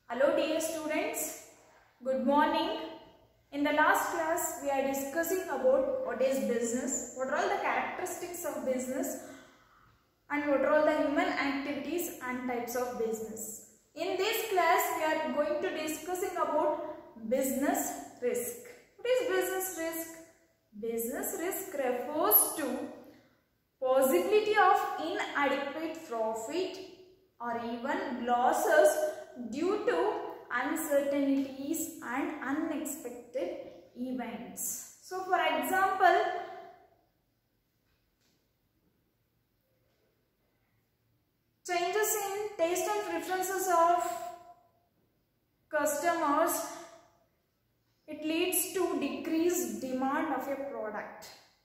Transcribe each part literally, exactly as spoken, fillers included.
Hello dear students, good morning. In the last class we are discussing about what is business, what are all the characteristics of business and what are all the human activities and types of business. In this class we are going to discussing about business risk. What is business risk? Business risk refers to possibility of inadequate profit or even losses due to uncertainties and unexpected events. So for example, changes in taste and preferences of customers, it leads to decreased demand of a product.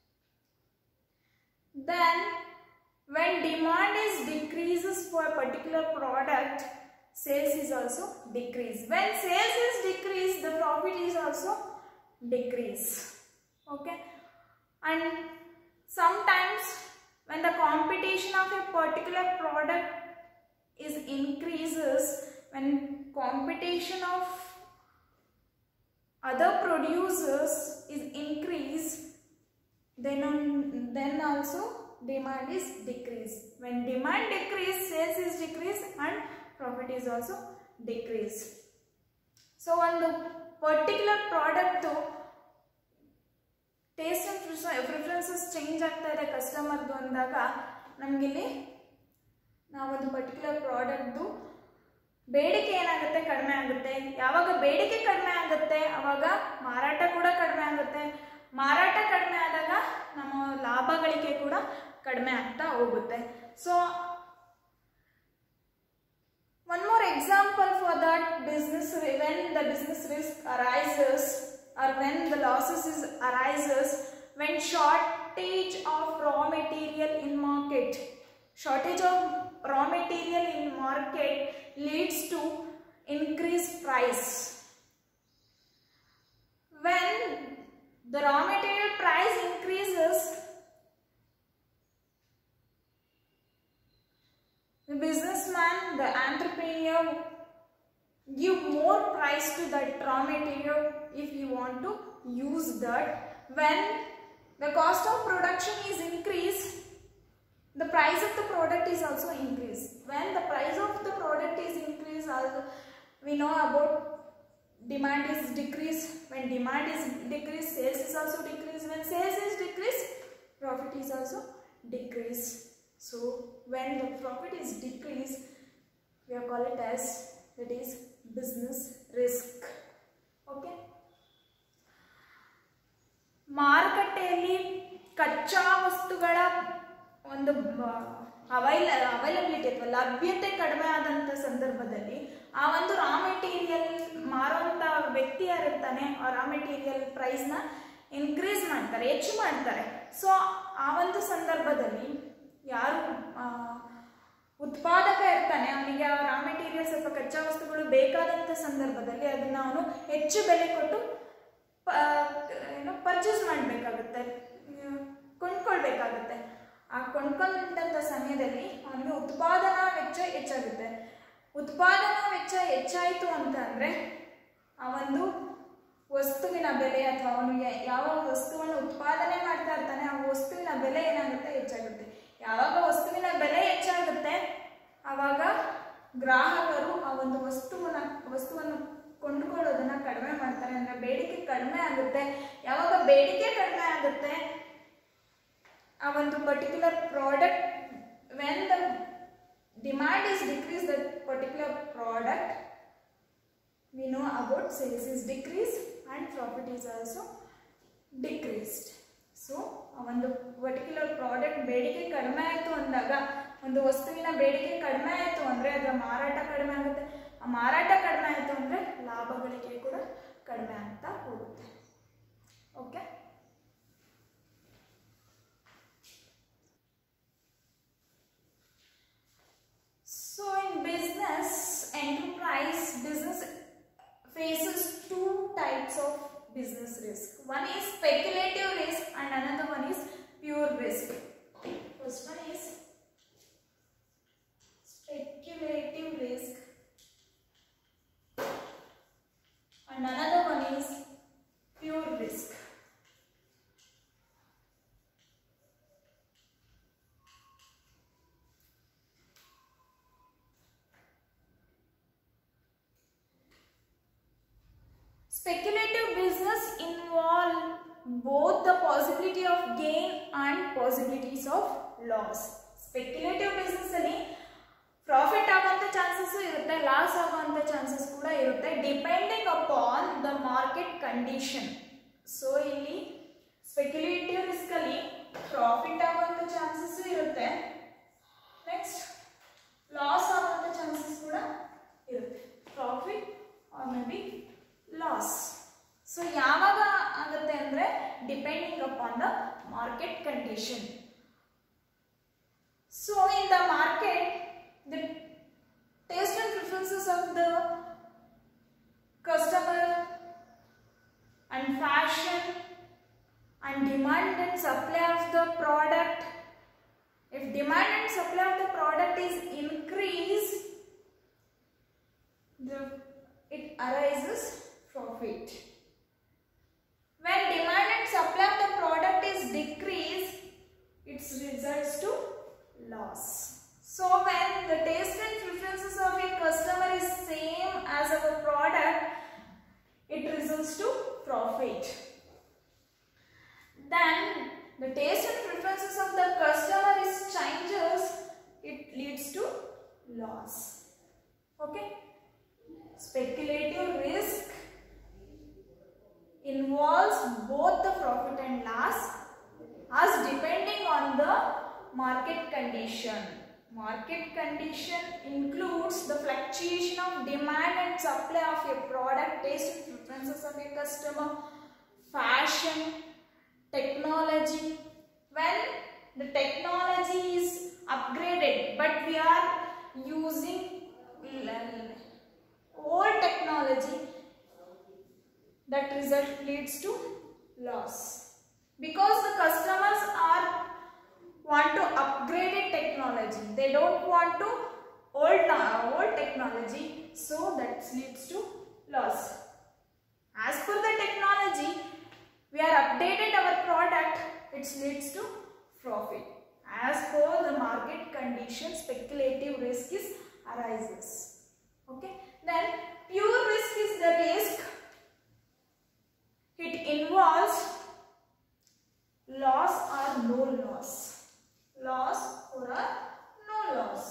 Then when demand is decreases for a particular product, sales is also decreased. When sales is decreased, the profit is also decreased. Okay. And sometimes when the competition of a particular product is increases, when competition of other producers is increased, then on, then also demand is decreased. When demand decrease, sales is decreased and profit is also decreased. So on the particular product though, taste and preferences change ಆಗ್ತಾ ಇದೆ customer ದು ಅಂದಾಗ ನಮಗೆ ಇಲ್ಲಿ ನಾವು ಒಂದು particular product ದು ಬೇಡಿಕೆ ಏನಾಗುತ್ತೆ ಕಡಿಮೆ ಆಗುತ್ತೆ. ಯಾವಾಗ ಬೇಡಿಕೆ ಕಡಿಮೆ ಆಗುತ್ತೆ ಆವಾಗ ಮಾರಾಟ ಕೂಡ ಕಡಿಮೆ ಆಗುತ್ತೆ. ಮಾರಾಟ ಕಡಿಮೆ ಆದಾಗ ನಮ್ಮ ಲಾಭ ಗಳಿಕೆ ಕೂಡ ಕಡಿಮೆ ಆಗ್ತಾ ಹೋಗುತ್ತೆ. So one more example for that business, when the business risk arises or when the losses is arises when shortage of raw material in market. Shortage of raw material in market leads to increased price. When the raw material price increases, the businessman, the entrepreneur give more price to that raw material if you want to use that. When the cost of production is increased, the price of the product is also increased. When the price of the product is increased, we know about demand is decreased. When demand is decreased, sales is also decreased. When sales is decreased, profit is also decreased. So when the profit is decreased, we are call it as that is business risk. Okay. ಮಾರುಕಟ್ಟೆಯಲ್ಲಿ ಕಚ್ಚಾ ವಸ್ತುಗಳ ಒಂದು ಅವೈಲ availability ಅಥವಾ ಲಭ್ಯತೆ ಕಡಿಮೆ ಆದಂಥ ಸಂದರ್ಭದಲ್ಲಿ ಆ ಒಂದು ರಾ ಮೆಟೀರಿಯಲ್ ಮಾರುವಂಥ ವ್ಯಕ್ತಿ ಯಾರಿರ್ತಾನೆ ಆ ರಾ ಮೆಟೀರಿಯಲ್ ಪ್ರೈಸ್ನ ಇನ್ಕ್ರೀಸ್ ಮಾಡ್ತಾರೆ, ಹೆಚ್ಚು ಮಾಡ್ತಾರೆ. ಸೊ ಆ ಒಂದು ಸಂದರ್ಭದಲ್ಲಿ ಯಾರು ಉತ್ಪಾದಕ ಇರ್ತಾನೆ ಅವನಿಗೆ ಆ ರಾ ಮೆಟೀರಿಯಲ್ ಸ್ವಲ್ಪ ಕಚ್ಚಾ ವಸ್ತುಗಳು ಬೇಕಾದಂಥ ಸಂದರ್ಭದಲ್ಲಿ ಅದನ್ನು ಅವನು ಹೆಚ್ಚು ಬೆಲೆ ಕೊಟ್ಟು ಏನು ಪರ್ಚೇಸ್ ಮಾಡಬೇಕಾಗುತ್ತೆ, ಕೊಂಡ್ಕೊಳ್ಬೇಕಾಗುತ್ತೆ. ಆ ಕೊಂಡ್ಕೊಂಡಂಥ ಸಮಯದಲ್ಲಿ ಅವನಿಗೆ ಉತ್ಪಾದನಾ ವೆಚ್ಚ ಹೆಚ್ಚಾಗುತ್ತೆ. ಉತ್ಪಾದನಾ ವೆಚ್ಚ ಹೆಚ್ಚಾಯಿತು ಅಂತ ಅಂದರೆ ಆ ಒಂದು ವಸ್ತುವಿನ ಬೆಲೆ ಅಥವಾ ಅವನಿಗೆ ಯಾವ ವಸ್ತುವನ್ನು ಉತ್ಪಾದನೆ ಮಾಡ್ತಾ ಇರ್ತಾನೆ ಆ ವಸ್ತುವಿನ ಬೆಲೆ ಏನಾಗುತ್ತೆ ಹೆಚ್ಚಾಗುತ್ತೆ. ಯಾವಾಗ ವಸ್ತುವಿನ ಬೆಲೆ ಹೆಚ್ಚಾಗುತ್ತೆ ಆವಾಗ ಗ್ರಾಹಕರು ಆ ಒಂದು ವಸ್ತುವನ್ನ ವಸ್ತುವನ್ನು ಕೊಂಡುಕೊಳ್ಳೋದನ್ನ ಕಡಿಮೆ ಮಾಡ್ತಾರೆ. ಅಂದರೆ ಬೇಡಿಕೆ ಕಡಿಮೆ ಆಗುತ್ತೆ. ಯಾವಾಗ ಬೇಡಿಕೆ ಕಡಿಮೆ ಆಗುತ್ತೆ ಆ ಒಂದು particular product, when the demand is decrease that particular product, we know about sales is decreased and profit is also decreased. So ಒಂದು ಪರ್ಟಿಕ್ಯುಲರ್ ಪ್ರಾಡಕ್ಟ್ ಬೇಡಿಕೆ ಕಡಿಮೆ ಆಯಿತು ಅಂದಾಗ, ಒಂದು ವಸ್ತುವಿನ ಬೇಡಿಕೆ ಕಡಿಮೆ ಆಯಿತು ಅಂದರೆ ಅದರ ಮಾರಾಟ ಕಡಿಮೆ ಆಗುತ್ತೆ. ಆ ಮಾರಾಟ ಕಡಿಮೆ ಆಯಿತು ಅಂದರೆ ಲಾಭ ಗಳಿಕೆ ಕೂಡ ಕಡಿಮೆ ಆಗ್ತಾ ಹೋಗುತ್ತೆ. Okay. So in business enterprise, business faces two types of business risk. One is speculative risk and another one is pure risk. First one is speculative risk. Speculative business involve both the possibility of gain and possibilities of loss. Speculative business ಅಲ್ಲಿ profit ಆಗುವಂತ chances ಇರುತ್ತೆ, loss ಆಗುವಂತ chances ಕೂಡ ಇರುತ್ತೆ, depending upon the market condition. So ಇಲ್ಲಿ speculative risk ಅಲ್ಲಿ profit ಆಗುವಂತ chances ಇರುತ್ತೆ, ನೆಕ್ಸ್ಟ್ ಲಾಸ್ ಆಗುವಂತ ಚಾನ್ಸಸ್ ಕೂಡ ಇರುತ್ತೆ, profit or may be loss. So ಯಾವಾಗ ಆಗುತ್ತೆ ಅಂದ್ರೆ depending upon the market condition. So in the market the taste and preferences of the customer and fashion and demand and supply of the product, if demand and supply of the product is increased, the it arises profit. When demand and supply of the product is decreased, it results to loss. So when the taste and preferences of a customer is same as our product, it results to profit. Then the taste and preferences of the customer is changes, it leads to loss. Okay? Speculative risk involves both the profit and loss as depending on the market condition. Market condition includes the fluctuation of demand and supply of a product, taste and preferences of a customer, fashion, technology. When the technology is upgraded but we are using old technology, that result leads to loss, because the customers are want to upgrade technology, they don't want to old old technology, so that leads to loss. As per the technology we are updated our product, it leads to profit. As per the market condition, speculative risk is arises. Okay, then pure risk is the risk, it involves loss or no loss, loss or a no loss.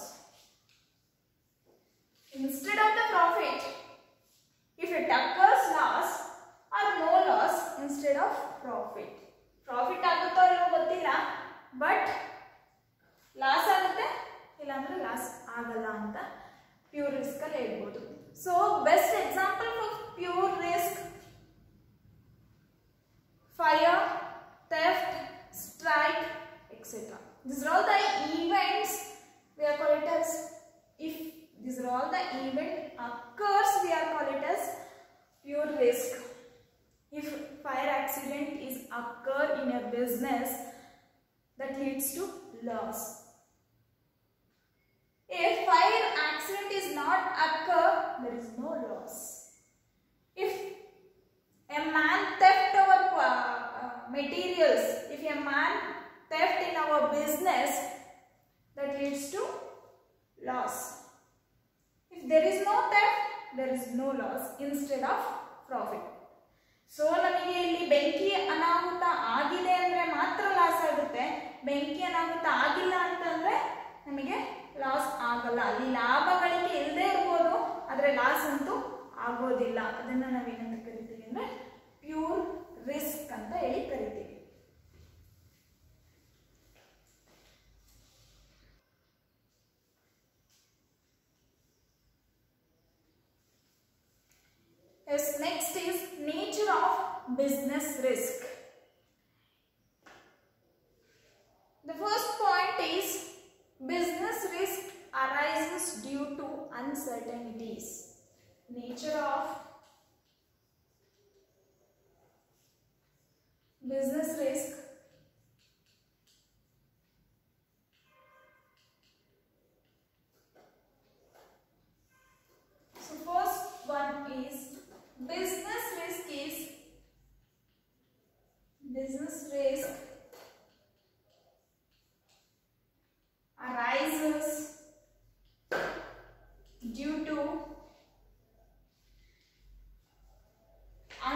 Instead of the profit, if it occurs loss or no loss instead of profit. Profit ಆಗುತ್ತೋ ಇಲ್ಲೋ ಗೊತ್ತಿಲ್ಲ, but loss ಆಗುತ್ತೆ ಇಲ್ಲ ಅಂದ್ರೆ loss ಆಗಲ್ಲ ಅಂತ pure risk ಅಲ್ಲಿ ಹೇಳ್ಬೋದು. So best example for pure risk: fire, theft, strike, et cetera. These are all the events we are called it as, if these are all the event occurs, we are called it as pure risk. If fire accident is occur in a business, that leads to loss. If fire accident is not occur, there is no loss. If a man theft our uh, materials, if a man theft in our business, that leads to loss. If there is no theft, there is no loss instead of profit. So ನಮಗೆ ಇಲ್ಲಿ ಬೆಂಕಿ ಅನಾಹುತ ಆಗಿದೆ ಅಂದ್ರೆ ಮಾತ್ರ loss ಆಗುತ್ತೆ, ಬೆಂಕಿ ಅನಾಹುತ ಆಗಿಲ್ಲ ಅಂತಂದ್ರೆ ನಮಗೆ ಲಾಸ್ ಆಗಲ್ಲ. ಅಲ್ಲಿ ಲಾಭ ಗಳಿಕೆ ಇಲ್ಲದೆ ಇರ್ಬೋದು, ಆದ್ರೆ ಲಾಸ್ ಅಂತೂ ಆಗೋದಿಲ್ಲ. ಅದನ್ನ ನಾವೇನಂತ ಕರಿತೀವಿ ಅಂದ್ರೆ ಪ್ಯೂರ್ ರಿಸ್ಕ್ ಅಂತ ಹೇಳಿ ಕರಿತೀವಿ. Yes, next is nature of business risk. The first point is business risk arises due to uncertainties. Nature of business risk so first one is business risk is business risk arises due to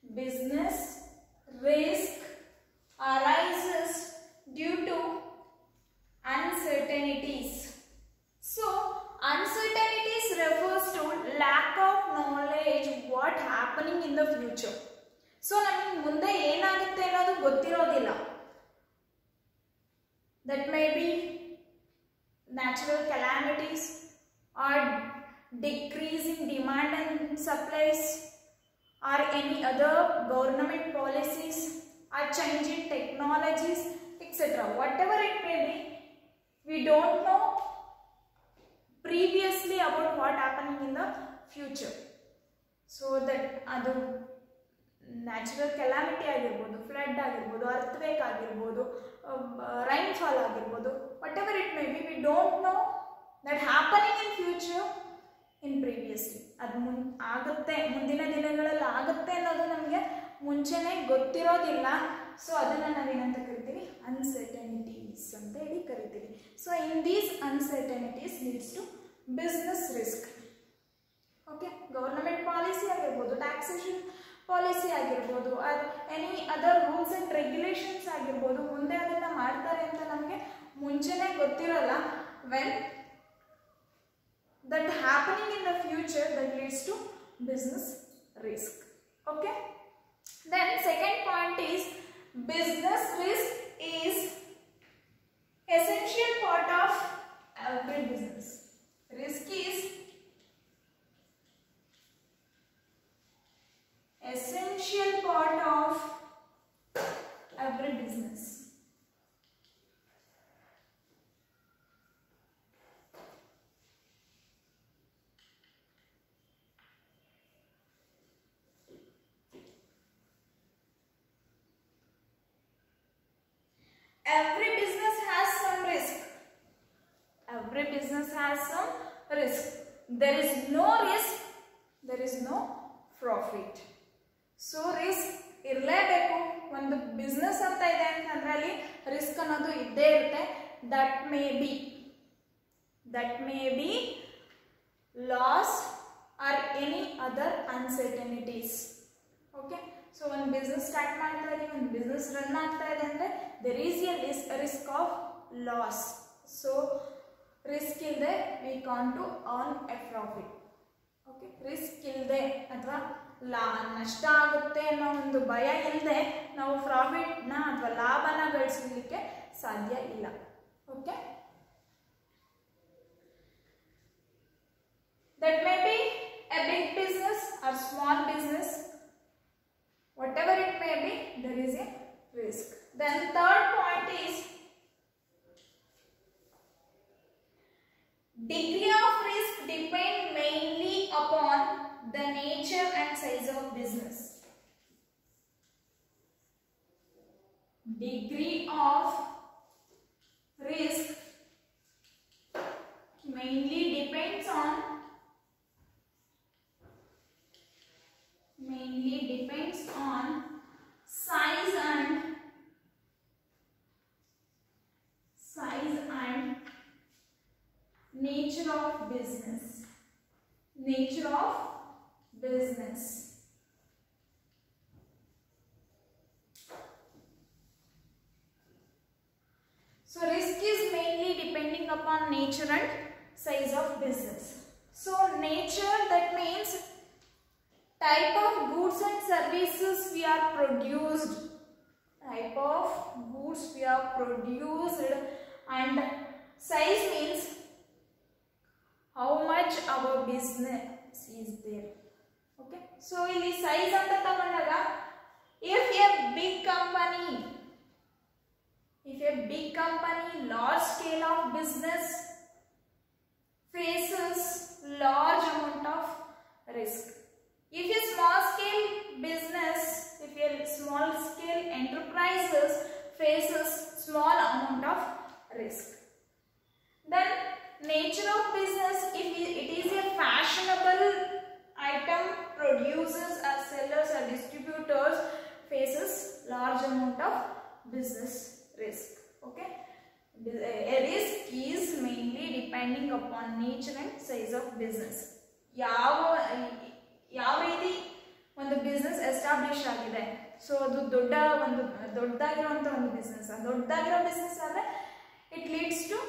business risk arises due to uncertainties. So uncertainties refers to lack of knowledge what happening in the future. So ನಮಗೆ ಮುಂದೆ ಏನಾಗುತ್ತೆ ಅನ್ನೋದು ಗೊತ್ತಿರೋದಿಲ್ಲ. That may be natural calamities or decreasing demand and supplies or any other government policies or changing technologies, et cetera. Whatever it may be, we don't know previously about what happening in the future. So that adu natural calamity ಆಗಿರಬಹುದು, flood ಆಗಿರಬಹುದು, earthquake ಆಗಿರಬಹುದು, rainfall ಆಗಿರಬಹುದು, whatever it may be, we don't know that happening in future in previously. ಅದು ಮುನ್ ಆಗುತ್ತೆ, ಮುಂದಿನ ದಿನಗಳಲ್ಲಿ ಆಗುತ್ತೆ ಅನ್ನೋದು ನಮಗೆ ಮುಂಚೆನೇ ಗೊತ್ತಿರೋದಿಲ್ಲ. ಸೊ ಅದನ್ನು ನಾವೇನಂತ ಕರಿತೀವಿ, ಅನ್ಸರ್ಟನಿಟೀಸ್ ಅಂತ ಹೇಳಿ ಕರಿತೀವಿ. So in these uncertainties leads to business risk. Okay, government policy ಆಗಿರ್ಬೋದು, ಟ್ಯಾಕ್ಸೇಷನ್ ಪಾಲಿಸಿ ಆಗಿರ್ಬೋದು, any other rules and regulations ಆಗಿರ್ಬೋದು, ಮುಂದೆ ಅದನ್ನು ಮಾಡ್ತಾರೆ ಅಂತ ನಮಗೆ ಮುಂಚೆನೇ ಗೊತ್ತಿರೋಲ್ಲ. When that happening in the future, that leads to business risk. Okay, then second point is business risk is essential part of every business. Risk is essential part of every business. Every business has some risk. Every business has some risk. There is no risk, there is no profit. So risk ಇರಲೇಬೇಕು. ಒಂದು business ಅಂತ ಇದೆ ಅಂತಂದ್ರೆ ಅಲ್ಲಿ risk ಅನ್ನೋದು ಇದ್ದೇ ಇರುತ್ತೆ. That may be that may be loss or any other uncertainties. Okay, so ಒಂದು ಬಿಸ್ನೆಸ್ ಸ್ಟಾರ್ಟ್ ಮಾಡ್ತಾ ಇದೀವಿ, ಒಂದು ಬಿಸ್ನೆಸ್ ರನ್ ಆಗ್ತಾ ಇದೆ ಅಂದರೆ there is a risk of loss. So risk ಇಲ್ಲದೆ we can't to earn a profit. Okay, risk ಇಲ್ಲದೆ ಅಥವಾ ಲಾ ನಷ್ಟ ಆಗುತ್ತೆ ಅನ್ನೋ ಒಂದು ಭಯ ಇಲ್ಲದೆ ನಾವು ಪ್ರಾಫಿಟ್ನ ಅಥವಾ ಲಾಭನ ಗಳಿಸಲಿಕ್ಕೆ ಸಾಧ್ಯ ಇಲ್ಲ. Okay, that may be a big business or small business. Whatever it may be, there is a risk. Then third point is degree of risk depend mainly upon the nature and size of business. Degree of risk mainly depends on mainly depends on size and size and nature of business. Nature of business. So risk is mainly depending upon nature and size of business. So nature, that means type of goods and services we are produced, type of goods we are produced, and size means how much our business is there. Okay, so ಇಲ್ಲಿ size ಅಂತ ತಗೊಂಡಾಗ if a big company if a big company large scale of business faces large amount of risk. If a small scale business, if a small scale enterprises faces small amount of risk. Then nature of business, if it is a fashionable item, producers or sellers or distributors faces large amount of business risk. Okay, a risk is mainly depending upon nature and size of business. ಯಾವ ಯಾವ ರೀತಿ ಒಂದು business establish ಆಗಿದೆ, so ಅದು ದೊಡ್ಡ ಒಂದು ದೊಡ್ಡದಾಗಿರುವಂಥ ಒಂದು ಬಿಸ್ನೆಸ್, ದೊಡ್ಡದಾಗಿರೋ ಬಿಸ್ನೆಸ್ ಆದರೆ ಇಟ್ ಲೀಡ್ಸ್ ಟು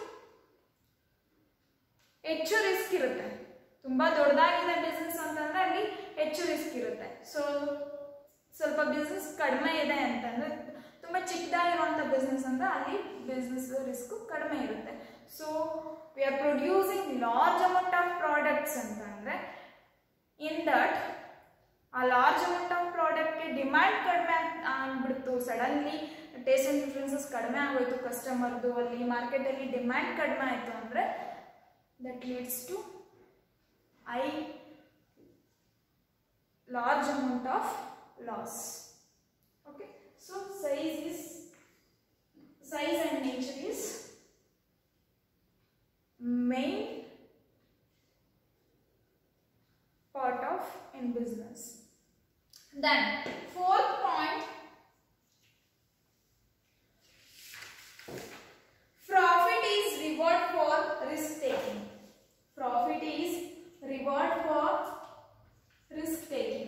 ಹೆಚ್ಚು ರಿಸ್ಕ್ ಇರುತ್ತೆ. ತುಂಬ ದೊಡ್ಡದಾಗಿದೆ ಬಿಸ್ನೆಸ್ ಅಂತಂದರೆ ಅಲ್ಲಿ ಹೆಚ್ಚು ರಿಸ್ಕ್ ಇರುತ್ತೆ. ಸೊ ಸ್ವಲ್ಪ ಬಿಸ್ನೆಸ್ ಕಡಿಮೆ ಇದೆ ಅಂತಂದರೆ, ತುಂಬ ಚಿಕ್ಕದಾಗಿರುವಂಥ ಬಿಸ್ನೆಸ್ ಅಂದರೆ ಅಲ್ಲಿ ಬಿಸ್ನೆಸ್ ರಿಸ್ಕು ಕಡಿಮೆ ಇರುತ್ತೆ. So we are producing large amount of products ಅಂತ ಅಂದರೆ ಇನ್ ದಟ್ ಆ ಲಾರ್ಜ್ ಅಮೌಂಟ್ ಆಫ್ ಪ್ರಾಡಕ್ಟ್ಗೆ ಡಿಮ್ಯಾಂಡ್ ಕಡಿಮೆ ಆಗಿಬಿಡ್ತು, ಸಡನ್ಲಿ ಟೇಸ್ಟ್ ಆ್ಯಂಡ್ ಪ್ರಿಫರೆನ್ಸಸ್ ಕಡಿಮೆ ಆಗೋಯ್ತು ಕಸ್ಟಮರ್ದು, ಅಲ್ಲಿ ಮಾರ್ಕೆಟಲ್ಲಿ ಡಿಮ್ಯಾಂಡ್ ಕಡಿಮೆ ಆಯಿತು ಅಂದರೆ that leads to I large amount of loss. Okay, so size is size and nature is main part of in business. Then fourth point, profit is reward for risk taking. Profit is reward for risk taking.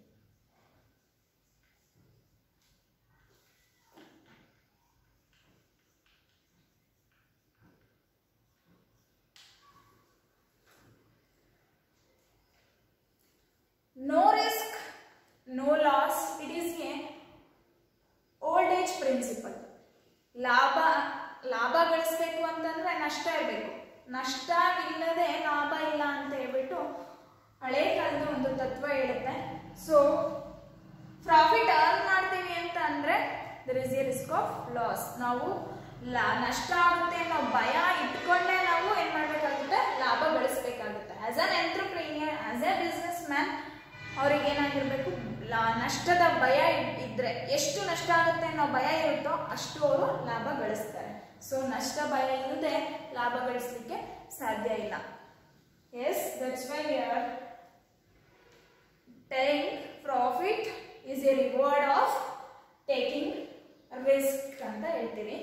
No risk, no loss. It is a old age principle. ಲಾಭ ಲಾಭ ಗಳಿಸಬೇಕು ಅಂತಂದ್ರೆ ನಷ್ಟ ಇರಬೇಕು, ನಷ್ಟ ಇಲ್ಲದೆ ಲಾಭ ಇಲ್ಲ ಅಂತ ಹೇಳ್ಬಿಟ್ಟು ಹಳೆ ಕಾಲದ ಒಂದು ತತ್ವ ಹೇಳುತ್ತೆ. ಸೊ ಪ್ರಾಫಿಟ್ ಅರ್ನ್ ಮಾಡ್ತೀವಿ ಅಂತ ಅಂದ್ರೆ there is a risk of loss. ನಾವು ಲಾ ನಷ್ಟ ಆಗುತ್ತೆ ಅನ್ನೋ ಭಯ ಇಟ್ಕೊಂಡೇ ನಾವು ಏನ್ ಮಾಡ್ಬೇಕಾಗುತ್ತೆ, ಲಾಭ ಗಳಿಸ್ಬೇಕಾಗುತ್ತೆ. As an entrepreneur, as a businessman ಅವ್ರಿಗೆ ಏನಾಗಿರ್ಬೇಕು, ಲಾ ನಷ್ಟದ ಭಯ ಇದ್ರೆ, ಎಷ್ಟು ನಷ್ಟ ಆಗುತ್ತೆ ಅನ್ನೋ ಭಯ ಇರುತ್ತೋ ಅಷ್ಟು ಅವರು ಲಾಭ ಗಳಿಸ್ತಾರೆ. ಸೊ ನಷ್ಟ ಭಯ ಇಲ್ಲದೆ ಲಾಭ ಗಳಿಸ್ಲಿಕ್ಕೆ ಸಾಧ್ಯ ಇಲ್ಲ. Yes, that's why we are telling profit is a reward of taking risk ಅಂತ ಹೇಳ್ತೀವಿ.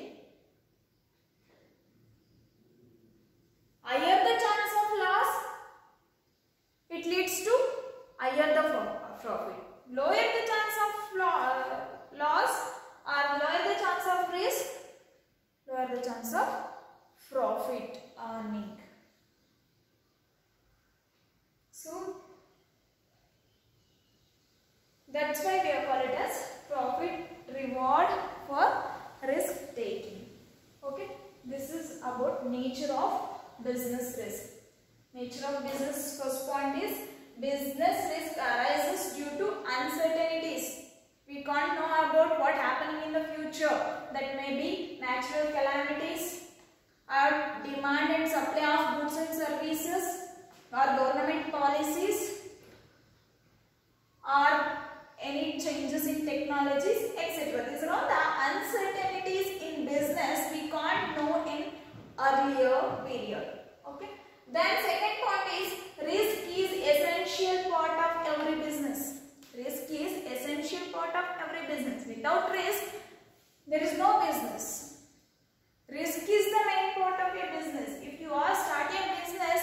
Higher the chance of loss, it leads to higher the profit. Lower the chance of loss or lower the chance of risk, lower the chance of profit earning. So that's why we are called it as profit reward for risk taking. Okay, this is about nature of business risk. Nature of business, first point is business risk arises due to uncertainties. We can't know about what happening in the future. That may be natural calamities, or demand and supply of goods and services, or government policies, or any changes in technologies, et cetera. These are all the uncertainties in business we can't know in earlier period. Okay. Then second point is risk is essential part of every business. Risk is essential part of every business. Without risk, there is no business. Risk is the main part of your business. If you are starting a business,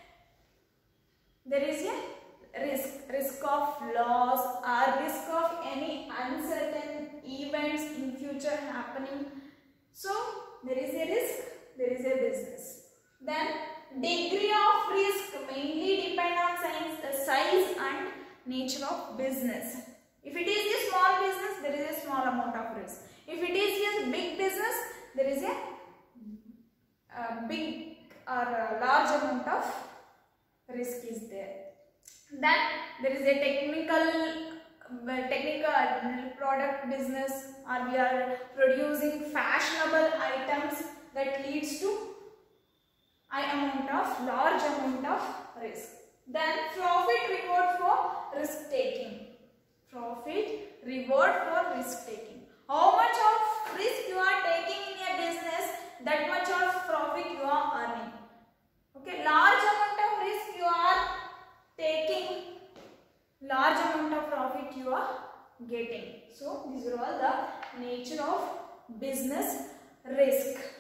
there is a risk, risk of loss or risk of any uncertain events in future happening. So there is a risk, there is a business. Then degree of risk mainly depend on size, the size and nature of business. If it is a small business, there is a small amount of risk. If it is a big business, there is a, a big or a large amount of risk is there. Then there is a technical technical product business, or we are producing fashionable items that leads to high amount of large amount of risk. Then profit reward for risk taking. Profit reward for risk taking. How much of risk you are taking in your business, that much of profit you are earning. Okay, large amount of risk you are taking, large amount of profit you are getting. So these are all the nature of business risk.